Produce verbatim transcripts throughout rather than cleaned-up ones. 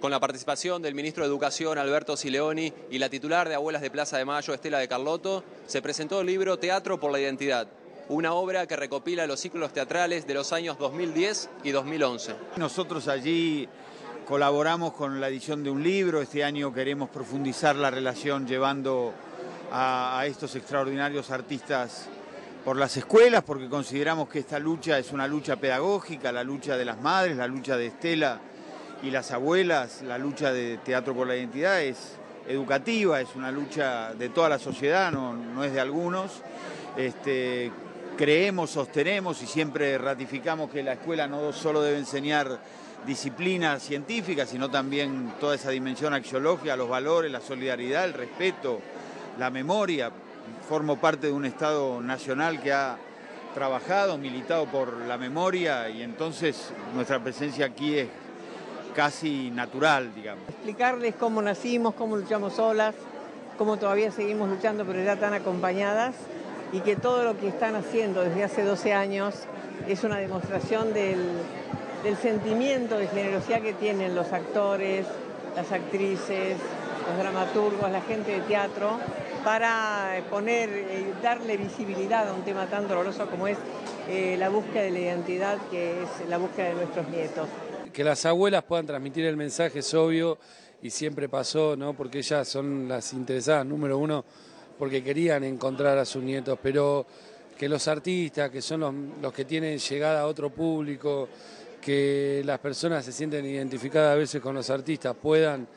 con la participación del ministro de Educación, Alberto Sileoni, y la titular de Abuelas de Plaza de Mayo, Estela de Carlotto, se presentó el libro Teatro por la Identidad, una obra que recopila los ciclos teatrales de los años dos mil diez y dos mil once. Nosotros allí colaboramos con la edición de un libro. Este año queremos profundizar la relación llevando a, a estos extraordinarios artistas por las escuelas, porque consideramos que esta lucha es una lucha pedagógica, la lucha de las madres, la lucha de Estela y las abuelas, la lucha de Teatro por la Identidad es educativa, es una lucha de toda la sociedad, no, no es de algunos. Este, creemos, sostenemos y siempre ratificamos que la escuela no solo debe enseñar disciplinas científicas, sino también toda esa dimensión axiológica, los valores, la solidaridad, el respeto, la memoria. Formo parte de un Estado nacional que ha trabajado, militado por la memoria, y entonces nuestra presencia aquí es casi natural, digamos. Explicarles cómo nacimos, cómo luchamos solas, cómo todavía seguimos luchando pero ya tan acompañadas, y que todo lo que están haciendo desde hace doce años es una demostración del, del sentimiento de generosidad que tienen los actores, las actrices, los dramaturgos, la gente de teatro, para poner, eh, darle visibilidad a un tema tan doloroso como es eh, la búsqueda de la identidad, que es la búsqueda de nuestros nietos. Que las abuelas puedan transmitir el mensaje es obvio y siempre pasó, ¿no? Porque ellas son las interesadas, número uno, porque querían encontrar a sus nietos, pero que los artistas, que son los, los que tienen llegada a otro público, que las personas se sienten identificadas a veces con los artistas, puedan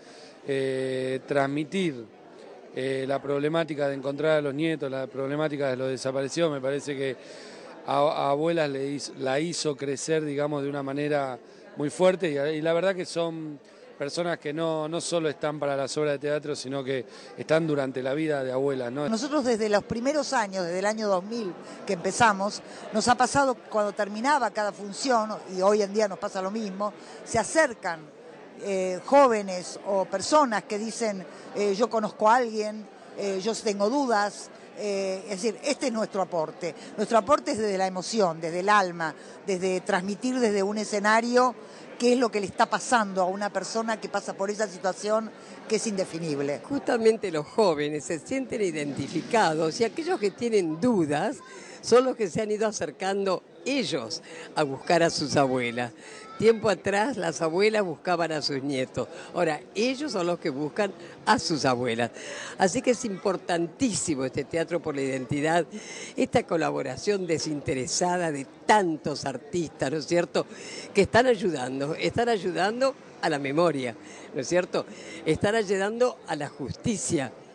eh, transmitir eh, la problemática de encontrar a los nietos, la problemática de los desaparecidos. Me parece que a, a abuelas le hizo, la hizo crecer, digamos, de una manera muy fuerte, y, y la verdad que son personas que no, no solo están para las obras de teatro, sino que están durante la vida de abuelas, ¿no? Nosotros desde los primeros años, desde el año dos mil que empezamos, nos ha pasado cuando terminaba cada función, y hoy en día nos pasa lo mismo, se acercan eh, jóvenes o personas que dicen eh, yo conozco a alguien, eh, yo tengo dudas. Eh, es decir, este es nuestro aporte. Nuestro aporte es desde la emoción, desde el alma, desde transmitir desde un escenario qué es lo que le está pasando a una persona que pasa por esa situación que es indefinible. Justamente los jóvenes se sienten identificados, y aquellos que tienen dudas son los que se han ido acercando ellos a buscar a sus abuelas. Tiempo atrás las abuelas buscaban a sus nietos, ahora ellos son los que buscan a sus abuelas. Así que es importantísimo este Teatro por la Identidad, esta colaboración desinteresada de tantos artistas, ¿no es cierto?, que están ayudando, están ayudando a la memoria, ¿no es cierto?, están ayudando a la justicia.